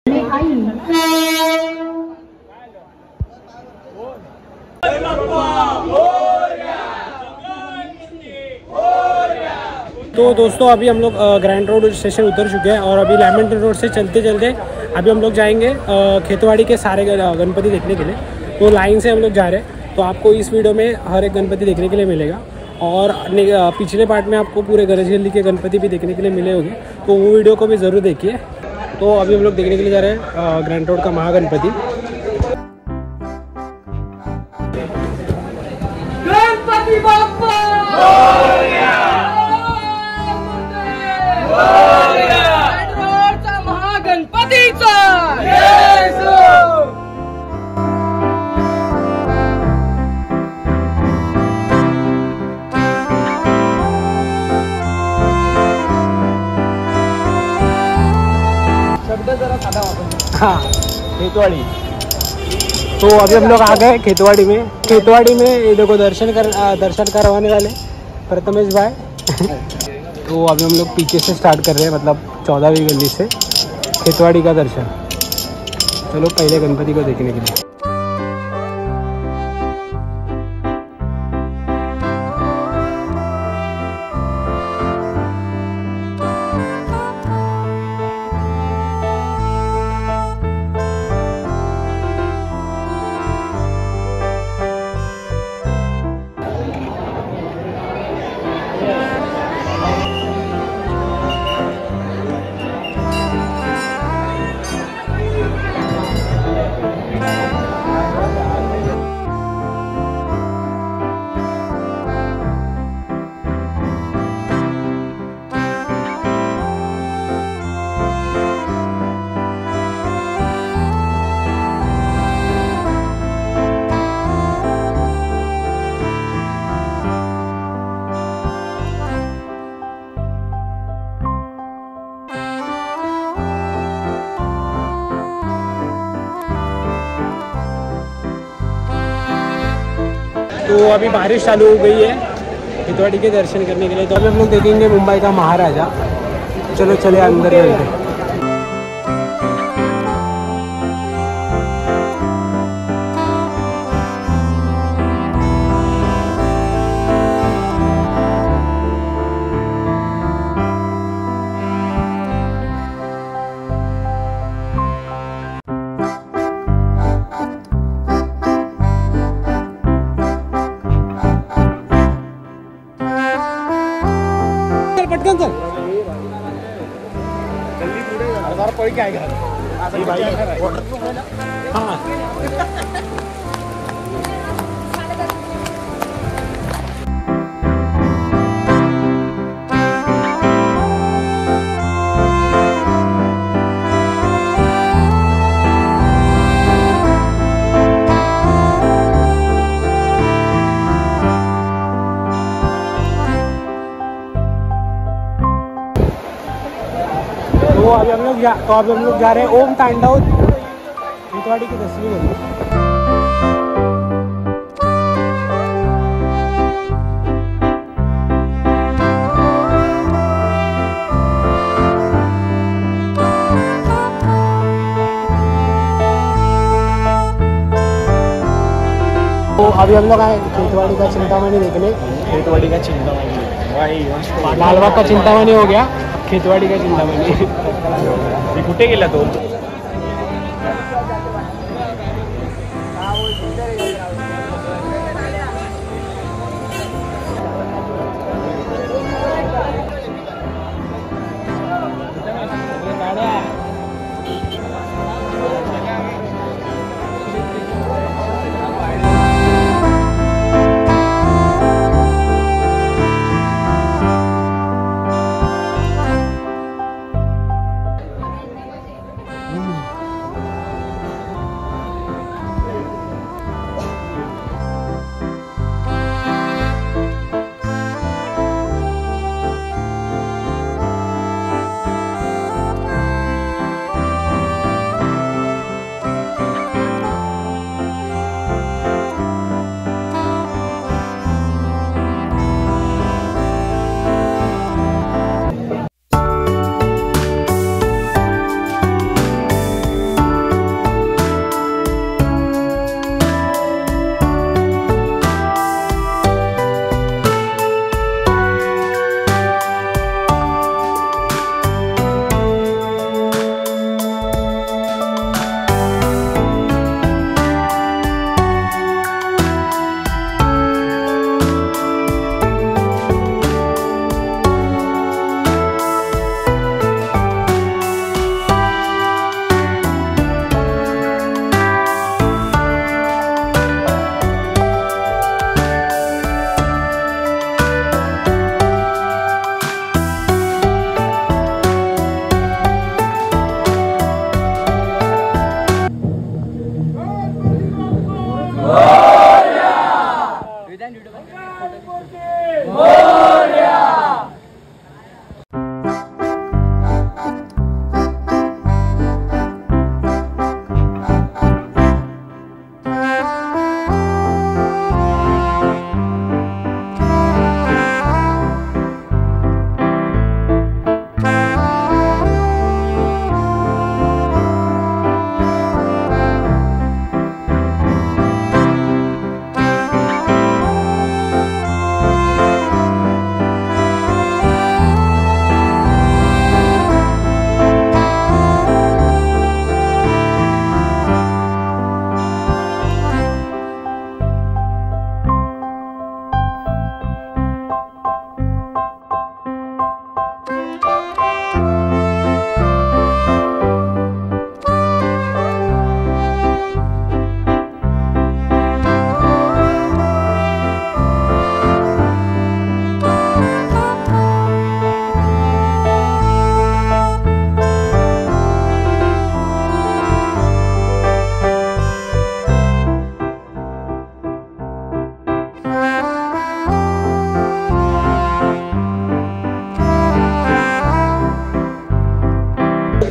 तो दोस्तों अभी हम लोग ग्रैंड रोड स्टेशन उतर चुके हैं और अभी लेमन रोड से चलते चलते अभी हम लोग जाएंगे खेतवाड़ी के सारे गणपति देखने के लिए। तो लाइन से हम लोग जा रहे हैं, तो आपको इस वीडियो में हर एक गणपति देखने के लिए मिलेगा और पिछले पार्ट में आपको पूरे गणेश गली के गणपति भी देखने के लिए मिले होंगे, तो वो वीडियो को भी ज़रूर देखिए। तो अभी हम लोग देखने के लिए जा रहे हैं ग्रैंड रोड का महागणपति। गणपति बाप्पा महागणपतीचा शब्द जरा साधा वापस। हाँ, खेतवाड़ी। तो अभी हम लोग आ गए खेतवाड़ी में। खेतवाड़ी में ये देखो दर्शन करवाने वाले प्रथमेश भाई। तो अभी हम लोग पीछे से स्टार्ट कर रहे हैं, मतलब 14वीं गली से खेतवाड़ी का दर्शन। चलो पहले गणपति को देखने के लिए। तो अभी बारिश चालू हो गई है खेतवाड़ी के दर्शन करने के लिए। तो अभी हम लोग देखेंगे मुंबई का महाराजा। चलो चले अंदर चलते। पटकन चल पड़ी क्या हाँ। तो अभी हम लोग जा रहे हैं ओम तांडव खेतवाड़ी की 10वीं गली। तो अभी हम लोग आए खेतवाड़ी का चिंतामणि देखने। खेतवाड़ी का चिंतामणी, लालबाग का चिंतामणि हो गया, खेतवाड़ी का चिंतामणि। कुठे गेला तो?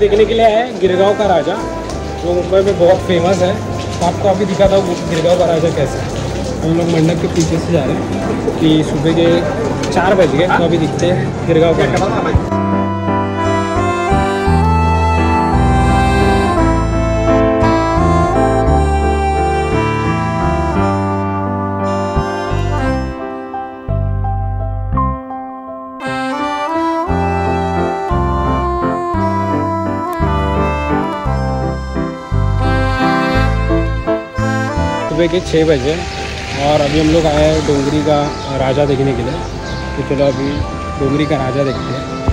देखने के लिए आए हैं गिरगांव का राजा, जो मुंबई में बहुत फेमस है। तो आपको अभी दिखाता हूँ गिरगांव का राजा कैसा है। हम लोग मंडप के पीछे से जा रहे हैं कि सुबह के 4 बज गए, तो अभी दिखते हैं गिरगांव का राजा। सुबह के 6 बजे और अभी हम लोग आए हैं डोंगरी का राजा देखने के लिए। तो चलो अभी डोंगरी का राजा देखते हैं।